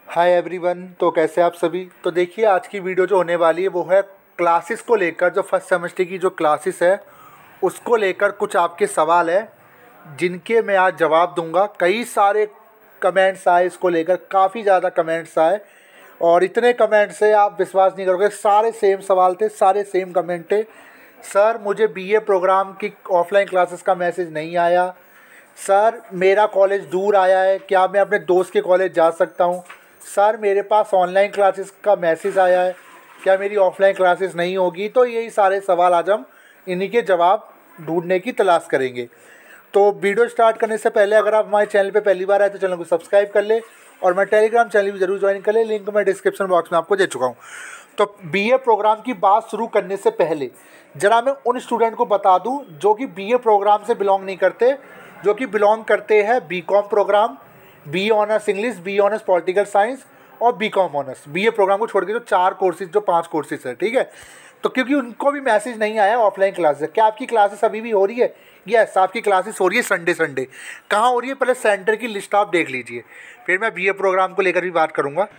Hi everyone. तो कैसे आप सभी। तो देखिए आज की वीडियो जो होने वाली है वो है क्लासेस को लेकर। जो फर्स्ट सेमेस्टर की जो क्लासेस है उसको लेकर कुछ आपके सवाल है जिनके मैं आज जवाब दूंगा। कई सारे कमेंट्स आए इसको लेकर, काफ़ी ज़्यादा कमेंट्स आए और इतने कमेंट्स से आप विश्वास नहीं करोगे, सारे सेम सवाल थे, सारे सेम कमेंट थे। सर मुझे बीए प्रोग्राम की ऑफलाइन क्लासेस का मैसेज नहीं आया। सर मेरा कॉलेज दूर आया है, क्या मैं अपने दोस्त के कॉलेज जा सकता हूँ। सर मेरे पास ऑनलाइन क्लासेस का मैसेज आया है, क्या मेरी ऑफलाइन क्लासेस नहीं होगी। तो यही सारे सवाल आज हम इन्हीं के जवाब ढूंढने की तलाश करेंगे। तो वीडियो स्टार्ट करने से पहले अगर आप हमारे चैनल पे पहली बार आए तो चैनल को सब्सक्राइब कर ले और मैं टेलीग्राम चैनल भी जरूर ज्वाइन कर ले, लिंक मैं डिस्क्रिप्शन बॉक्स में आपको दे चुका हूँ। तो बीए प्रोग्राम की बात शुरू करने से पहले ज़रा मैं उन स्टूडेंट को बता दूँ जो कि बीए प्रोग्राम से बिलोंग नहीं करते, जो कि बिलोंग करते हैं BCom programme, B honours English, B honours political science और बीकॉम ऑनर्स। बीए प्रोग्राम को छोड़ के जो 4 कोर्सेज, जो 5 कोर्सेज है, ठीक है। तो क्योंकि उनको भी मैसेज नहीं आया ऑफलाइन क्लासेस। क्या आपकी क्लासेस अभी भी हो रही है? यस, आपकी क्लासेस हो रही है संडे। कहाँ हो रही है? पहले सेंटर की लिस्ट आप देख लीजिए, फिर मैं बीए प्रोग्राम को लेकर भी बात करूँगा।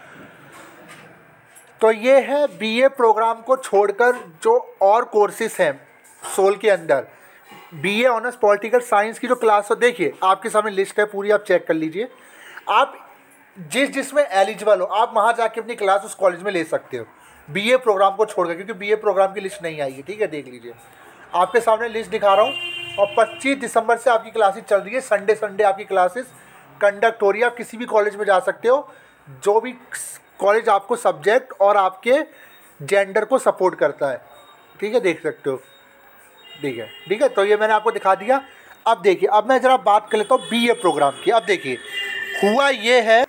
तो ये है बीए प्रोग्राम को छोड़कर जो और कोर्सेज हैं सोल के अंदर। बीए ऑनर्स पॉलिटिकल साइंस की जो क्लास हो, देखिए आपके सामने लिस्ट है पूरी, आप चेक कर लीजिए। आप जिसमें एलिजिबल हो आप वहाँ जाके अपनी क्लास उस कॉलेज में ले सकते हो बीए प्रोग्राम को छोड़कर, क्योंकि बीए प्रोग्राम की लिस्ट नहीं आई है, ठीक है। देख लीजिए, आपके सामने लिस्ट दिखा रहा हूँ और 25 दिसंबर से आपकी क्लासेस चल रही है। संडे आपकी क्लासेस कंडक्ट हो रही है। आप किसी भी कॉलेज में जा सकते हो, जो भी कॉलेज आपको सब्जेक्ट और आपके जेंडर को सपोर्ट करता है, ठीक है, देख सकते हो, ठीक है। तो ये मैंने आपको दिखा दिया। अब देखिए, अब मैं ज़रा बात कर लेता हूँ बीए प्रोग्राम की। अब देखिए हुआ ये है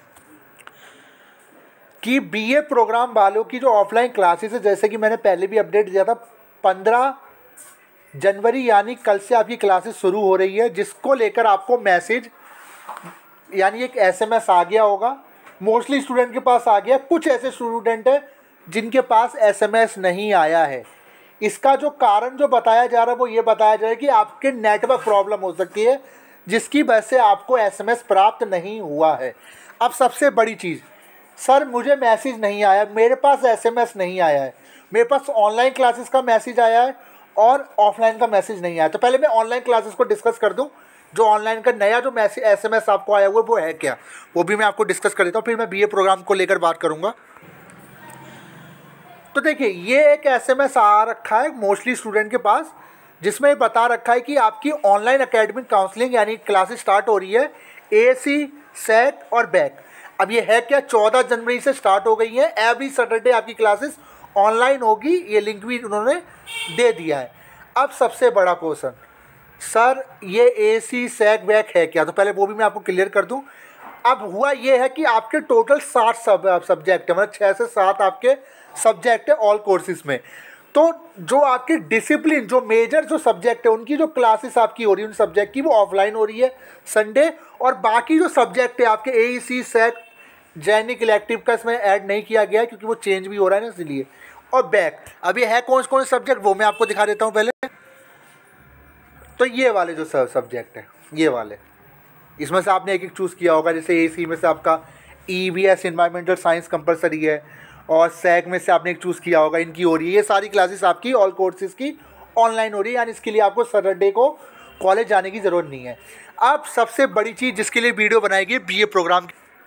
कि बीए प्रोग्राम वालों की जो ऑफलाइन क्लासेस है, जैसे कि मैंने पहले भी अपडेट दिया था, 15 जनवरी यानी कल से आपकी क्लासेस शुरू हो रही है, जिसको लेकर आपको मैसेज यानी एक एसएमएस आ गया होगा। मोस्टली स्टूडेंट के पास आ गया, कुछ ऐसे स्टूडेंट हैं जिनके पास एसएमएस नहीं आया है। इसका जो कारण जो बताया जा रहा है वो ये बताया जा रहा है कि आपके नेटवर्क प्रॉब्लम हो सकती है, जिसकी वजह से आपको एसएमएस प्राप्त नहीं हुआ है। अब सबसे बड़ी चीज़, सर मुझे मैसेज नहीं आया, मेरे पास एसएमएस नहीं आया है, मेरे पास ऑनलाइन क्लासेस का मैसेज आया है और ऑफलाइन का मैसेज नहीं आया। तो पहले मैं ऑनलाइन क्लासेस को डिस्कस कर दूं। जो ऑनलाइन का नया जो मैसेज एसएमएस आपको आया हुआ है वो है क्या, वो भी मैं आपको डिस्कस कर देता हूँ, फिर मैं बीए प्रोग्राम को लेकर बात करूँगा। तो देखिए, ये एक एसएमएस आ रखा है मोस्टली स्टूडेंट के पास, जिसमें बता रखा है कि आपकी ऑनलाइन एकेडमिक काउंसलिंग यानी क्लासेस स्टार्ट हो रही है, एसी, सेट और बैक। अब ये है क्या, 14 जनवरी से स्टार्ट हो गई है। एवरी सैटरडे आपकी क्लासेस ऑनलाइन होगी, ये लिंक भी उन्होंने दे दिया है। अब सबसे बड़ा क्वेश्चन, सर ये एसी सेक बैक है क्या? तो पहले वो भी मैं आपको क्लियर कर दूं। अब हुआ ये है कि आपके टोटल 60 सब्जेक्ट है, मतलब 6 से 7 आपके सब्जेक्ट है ऑल कोर्सेज में। तो जो आपके डिसिप्लिन, जो मेजर जो सब्जेक्ट है उनकी जो क्लासेस आपकी हो रही है, उन सब्जेक्ट की वो ऑफलाइन हो रही है संडे। और बाकी जो सब्जेक्ट है आपके एईसी, सेट, जैनिक इलेक्टिव का इसमें ऐड नहीं किया गया है क्योंकि वो चेंज भी हो रहा है ना, इसलिए। और बैक, अब ये है कौन कौन से सब्जेक्ट वो मैं आपको दिखा देता हूँ पहले। तो ये वाले जो सब्जेक्ट है, ये वाले, इसमें से आपने एक एक चूज़ किया होगा। जैसे एसी में से आपका ईवीएस एनवायरमेंटल साइंस कंपलसरी है और सैक में से आपने एक चूज़ किया होगा, इनकी हो रही है। ये सारी क्लासेस आपकी ऑल कोर्सेज की ऑनलाइन हो रही है, यानी इसके लिए आपको सैटरडे को कॉलेज जाने की ज़रूरत नहीं है। अब सबसे बड़ी चीज़ जिसके लिए वीडियो बनाई गई, बीए प्रोग्राम।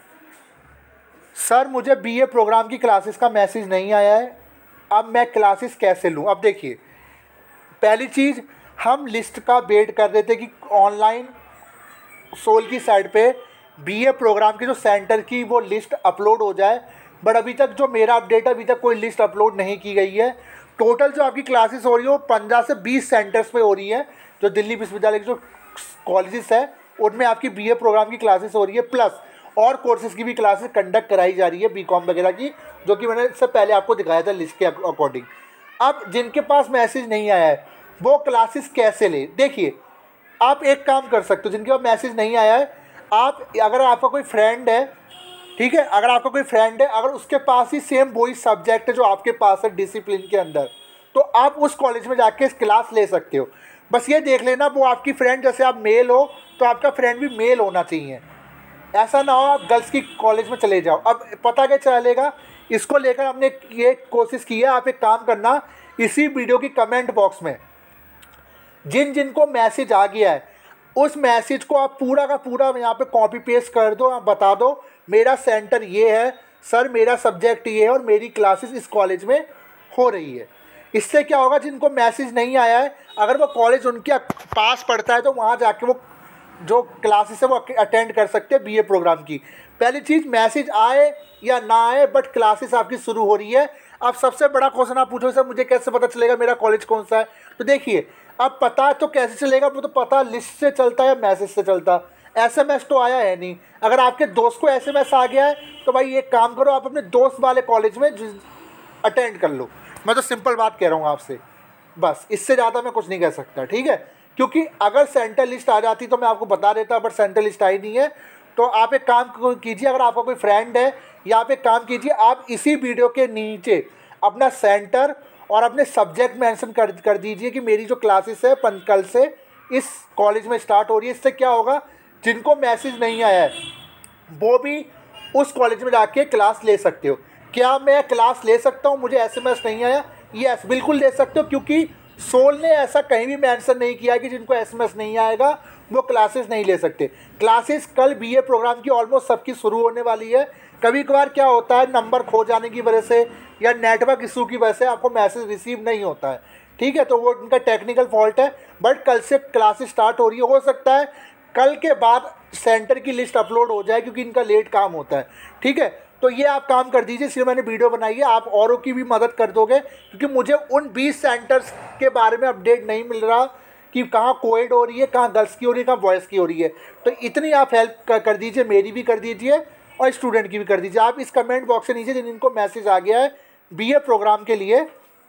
सर मुझे बीए प्रोग्राम की क्लासेस का मैसेज नहीं आया है, अब मैं क्लासेस कैसे लूँ? अब देखिए, पहली चीज़, हम लिस्ट का वेट कर रहे थे कि ऑनलाइन सोल की साइड पे बीए प्रोग्राम के जो सेंटर की वो लिस्ट अपलोड हो जाए, बट अभी तक जो मेरा अपडेट है, अभी तक कोई लिस्ट अपलोड नहीं की गई है। टोटल जो आपकी क्लासेस हो रही है वो 15 से 20 सेंटर्स पे हो रही है, जो दिल्ली विश्वविद्यालय के जो कॉलेजेस है उनमें आपकी बीए प्रोग्राम की क्लासेस हो रही है, प्लस और कोर्सेज़ की भी क्लासेस कंडक्ट कराई जा रही है बीकॉम वगैरह की, जो कि मैंने इससे पहले आपको दिखाया था लिस्ट के अकॉर्डिंग। अब जिनके पास मैसेज नहीं आया है वो क्लासेस कैसे ले? देखिए, आप एक काम कर सकते हो, जिनके पास मैसेज नहीं आया है, आप, अगर आपका कोई फ्रेंड है, ठीक है, अगर आपका कोई फ्रेंड है, अगर उसके पास ही सेम वही सब्जेक्ट है जो आपके पास है डिसिप्लिन के अंदर, तो आप उस कॉलेज में जाके क्लास ले सकते हो। बस ये देख लेना वो आपकी फ्रेंड, जैसे आप मेल हो तो आपका फ्रेंड भी मेल होना चाहिए, ऐसा ना हो आप गर्ल्स की कॉलेज में चले जाओ। अब पता क्या चलेगा, इसको लेकर हमने ये कोशिश की है। आप एक काम करना, इसी वीडियो की कमेंट बॉक्स में जिन जिनको मैसेज आ गया है उस मैसेज को आप पूरा का पूरा यहाँ पे कॉपी पेस्ट कर दो। आप बता दो मेरा सेंटर ये है सर, मेरा सब्जेक्ट ये है और मेरी क्लासेस इस कॉलेज में हो रही है। इससे क्या होगा, जिनको मैसेज नहीं आया है अगर वो कॉलेज उनके पास पड़ता है तो वहाँ जाके वो जो क्लासेस है वो अटेंड कर सकते हैं बीए प्रोग्राम की। पहली चीज़, मैसेज आए या ना आए बट क्लासेस आपकी शुरू हो रही है। अब सबसे बड़ा क्वेश्चन आप पूछो सर मुझे कैसे पता चलेगा मेरा कॉलेज कौन सा है, तो देखिए अब पता तो कैसे चलेगा, वो तो पता लिस्ट से चलता है या मैसेज से चलता। एसएमएस तो आया है नहीं। अगर आपके दोस्त को एसएमएस आ गया है तो भाई एक काम करो, आप अपने दोस्त वाले कॉलेज में अटेंड कर लो। मैं तो सिंपल बात कह रहा हूँ आपसे, बस इससे ज़्यादा मैं कुछ नहीं कह सकता, ठीक है। क्योंकि अगर सेंटर लिस्ट आ जाती तो मैं आपको बता देता, बट सेंटर लिस्ट आई नहीं है। तो आप एक काम कीजिए, अगर आपका कोई फ्रेंड है या आप एक काम कीजिए, आप इसी वीडियो के नीचे अपना सेंटर और अपने सब्जेक्ट मेंशन कर दीजिए कि मेरी जो क्लासेस है कल से इस कॉलेज में स्टार्ट हो रही है। इससे क्या होगा, जिनको मैसेज नहीं आया है वो भी उस कॉलेज में जाके क्लास ले सकते हो। क्या मैं क्लास ले सकता हूँ, मुझे एसएमएस नहीं आया? यस, बिल्कुल ले सकते हो, क्योंकि सोल ने ऐसा कहीं भी मेंशन नहीं किया कि जिनको एसएमएस नहीं आएगा वो क्लासेस नहीं ले सकते। क्लासेस कल बीए प्रोग्राम की ऑलमोस्ट सबकी शुरू होने वाली है। कभी कभार क्या होता है, नंबर खो जाने की वजह से या नेटवर्क इशू की वजह से आपको मैसेज रिसीव नहीं होता है, ठीक है, तो वो इनका टेक्निकल फॉल्ट है। बट कल से क्लासेस स्टार्ट हो रही है, हो सकता है कल के बाद सेंटर की लिस्ट अपलोड हो जाए क्योंकि इनका लेट काम होता है, ठीक है। तो ये आप काम कर दीजिए, इसलिए मैंने वीडियो बनाई है, आप औरों की भी मदद कर दोगे, क्योंकि मुझे उन 20 सेंटर्स के बारे में अपडेट नहीं मिल रहा कि कहाँ कोएड हो रही है, कहाँ गर्ल्स की हो रही है, कहाँ बॉयज़ की हो रही है। तो इतनी आप हेल्प कर दीजिए, मेरी भी कर दीजिए और स्टूडेंट की भी कर दीजिए। आप इस कमेंट बॉक्स से नीचे जिनको मैसेज आ गया है बीए प्रोग्राम के लिए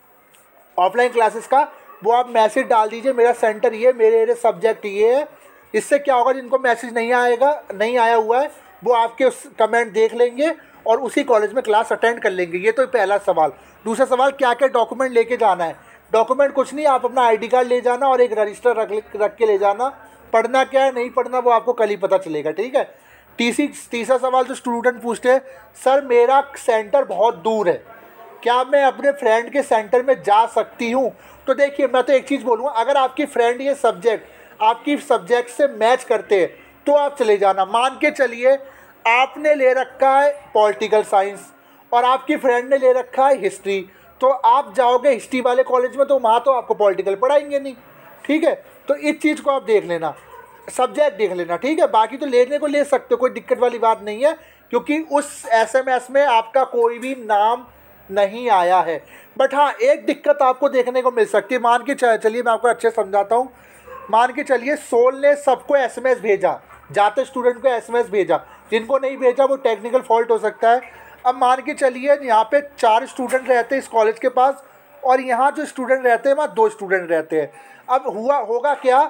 ऑफलाइन क्लासेस का, वो आप मैसेज डाल दीजिए, मेरा सेंटर ये, मेरे सब्जेक्ट ये है। इससे क्या होगा, जिनको मैसेज नहीं आया हुआ है वो आपके उस कमेंट देख लेंगे और उसी कॉलेज में क्लास अटेंड कर लेंगे। ये तो पहला सवाल। दूसरा सवाल, क्या क्या डॉक्यूमेंट लेके जाना है? डॉक्यूमेंट कुछ नहीं, आप अपना आईडी कार्ड ले जाना और एक रजिस्टर रख के ले जाना। पढ़ना क्या है नहीं पढ़ना वो आपको कल ही पता चलेगा, ठीक है। तीसरा सवाल जो स्टूडेंट पूछते हैं, सर मेरा सेंटर बहुत दूर है, क्या मैं अपने फ्रेंड के सेंटर में जा सकती हूँ? तो देखिए मैं तो एक चीज़ बोलूँगा, अगर आपकी फ्रेंड ये सब्जेक्ट आपकी सब्जेक्ट से मैच करते हैं तो आप चले जाना। मान के चलिए आपने ले रखा है पॉलिटिकल साइंस और आपकी फ्रेंड ने ले रखा है हिस्ट्री, तो आप जाओगे हिस्ट्री वाले कॉलेज में तो वहाँ तो आपको पॉलिटिकल पढ़ाएंगे नहीं, ठीक है। तो इस चीज़ को आप देख लेना, सब्जेक्ट देख लेना, ठीक है। बाकी तो लेने को ले सकते हो, कोई दिक्कत वाली बात नहीं है, क्योंकि उस एसएमएस में आपका कोई भी नाम नहीं आया है। बट हाँ, एक दिक्कत आपको देखने को मिल सकती है। मान के चलिए मैं आपको अच्छे समझाता हूँ। मान के चलिए सोल ने सबको एसएमएस भेजा, जाते स्टूडेंट को एसएमएस भेजा, जिनको नहीं भेजा वो टेक्निकल फॉल्ट हो सकता है। अब मान के चलिए यहाँ पे 4 स्टूडेंट रहते हैं इस कॉलेज के पास और यहाँ जो स्टूडेंट रहते हैं वहाँ 2 स्टूडेंट रहते हैं। अब होगा क्या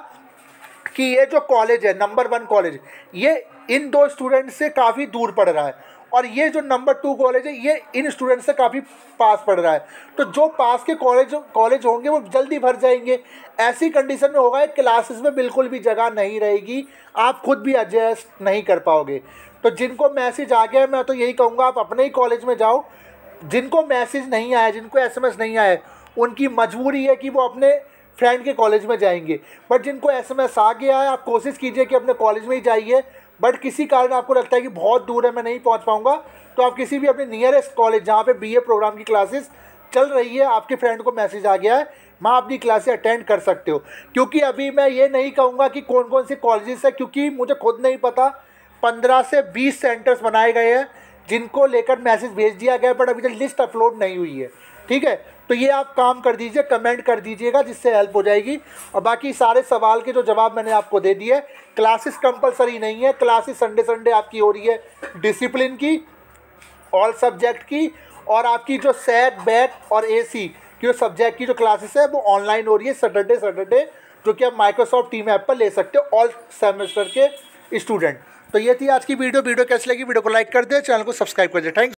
कि ये जो कॉलेज है नंबर 1 कॉलेज, ये इन 2 स्टूडेंट से काफ़ी दूर पड़ रहा है और ये जो नंबर 2 कॉलेज है ये इन स्टूडेंट से काफ़ी पास पड़ रहा है। तो जो पास के कॉलेज होंगे वो जल्दी भर जाएंगे। ऐसी कंडीशन में होगा क्लासेस में बिल्कुल भी जगह नहीं रहेगी, आप खुद भी एडजस्ट नहीं कर पाओगे। तो जिनको मैसेज आ गया मैं तो यही कहूँगा आप अपने ही कॉलेज में जाओ। जिनको मैसेज नहीं आया, जिनको एसएमएस नहीं आया, उनकी मजबूरी है कि वो अपने फ्रेंड के कॉलेज में जाएंगे। बट जिनको एसएमएस आ गया है आप कोशिश कीजिए कि अपने कॉलेज में ही जाइए। बट किसी कारण आपको लगता है कि बहुत दूर है मैं नहीं पहुंच पाऊंगा, तो आप किसी भी अपने नियरेस्ट कॉलेज जहाँ पे बीए प्रोग्राम की क्लासेस चल रही है, आपके फ्रेंड को मैसेज आ गया है, वहाँ अपनी क्लासेस अटेंड कर सकते हो। क्योंकि अभी मैं ये नहीं कहूँगा कि कौन कौन से कॉलेजेस है, क्योंकि मुझे खुद नहीं पता। 15 से 20 सेंटर्स बनाए गए हैं जिनको लेकर मैसेज भेज दिया गया, बट अभी तक लिस्ट अपलोड नहीं हुई है, ठीक है। तो ये आप काम कर दीजिए, कमेंट कर दीजिएगा, जिससे हेल्प हो जाएगी। और बाकी सारे सवाल के जो जवाब मैंने आपको दे दिए। क्लासेस कंपलसरी नहीं है, क्लासेस संडे आपकी हो रही है डिसिप्लिन की, ऑल सब्जेक्ट की, और आपकी जो सैट बैक और एसी की जो सब्जेक्ट की जो क्लासेस है वो ऑनलाइन हो रही है सैटरडे, जो कि आप माइक्रोसॉफ्ट टीम ऐप पर ले सकते हो ऑल सेमेस्टर के स्टूडेंट। तो ये थी आज की वीडियो कैसी लगी, वीडियो को लाइक कर दे, चैनल को सब्सक्राइब कर दे। थैंक्स।